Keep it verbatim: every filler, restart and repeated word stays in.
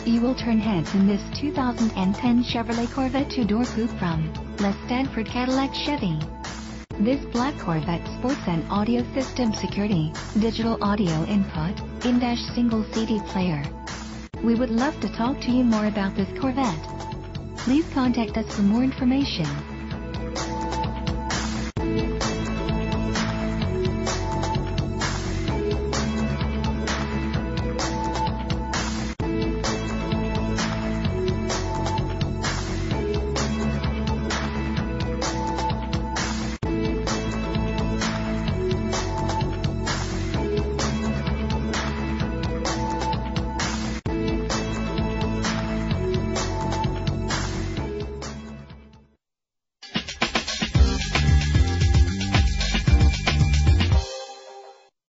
You will turn heads in this two thousand ten Chevrolet Corvette two-door coupe from the Stanford Cadillac Chevy. This black Corvette sports an audio system security, digital audio input, in-dash single C D player. We would love to talk to you more about this Corvette. Please contact us for more information.